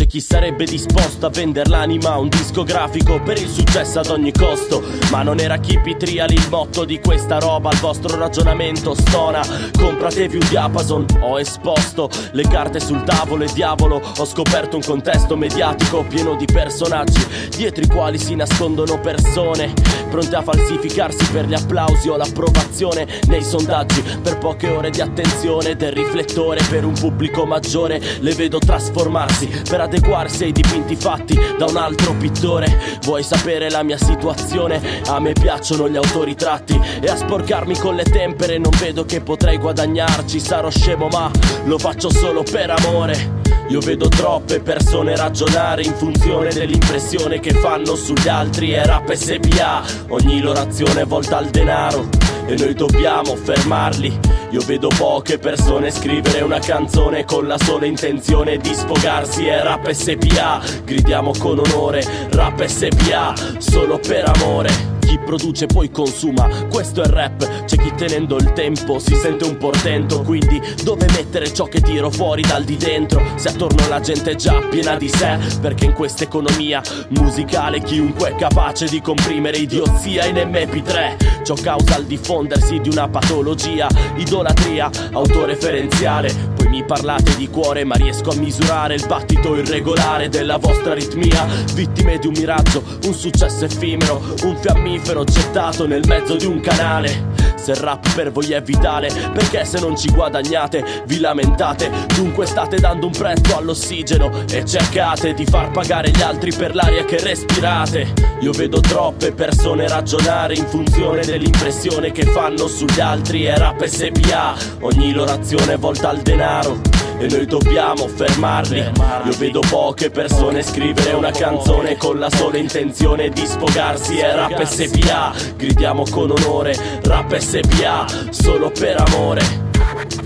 chi sarebbe disposto a vendere l'anima a un discografico per il successo ad ogni costo. Ma non era keep it real il motto di questa roba, il vostro ragionamento stona. Compratevi un diapason, ho esposto le carte sul tavolo e diavolo, ho scoperto un contesto mediatico pieno di personaggi dietro i quali si nascondono persone pronte a falsificarsi per gli applausi o l'approvazione nei sondaggi. Per poche ore di attenzione del riflettore, per un pubblico maggiore le vedo trasformarsi per adeguarsi ai dipinti fatti da un altro pittore. Vuoi sapere la mia situazione? A me piacciono gli autoritratti e a sporcarmi con le tempere non vedo che potrei guadagnarci. Sarò scemo ma lo faccio solo per amore. Io vedo troppe persone ragionare in funzione dell'impressione che fanno sugli altri. È rap SPA, ogni loro azione è volta al denaro e noi dobbiamo fermarli. Io vedo poche persone scrivere una canzone con la sola intenzione di sfogarsi. È rap SPA, gridiamo con onore, rap SPA, solo per amore. Chi produce poi consuma, questo è il rap. C'è chi tenendo il tempo si sente un portento, quindi dove mettere ciò che tiro fuori dal di dentro? Se attorno la gente è già piena di sé, perché in questa economia musicale chiunque è capace di comprimere idiozia in MP3. Ciò causa il diffondersi di una patologia, idolatria autoreferenziale. Poi mi parlate di cuore ma riesco a misurare il battito irregolare della vostra aritmia. Vittime di un miraggio, un successo effimero, un fiammifero gettato nel mezzo di un canale. Se il rap per voi è vitale, perché se non ci guadagnate vi lamentate? Dunque state dando un prezzo all'ossigeno e cercate di far pagare gli altri per l'aria che respirate. Io vedo troppe persone ragionare in funzione dell'impressione che fanno sugli altri. È rap SPA, ogni loro azione è volta al denaro e noi dobbiamo fermarli. Io vedo poche persone scrivere una canzone con la sola intenzione di sfogarsi. È rap SPA, gridiamo con onore, rap SPA, solo per amore.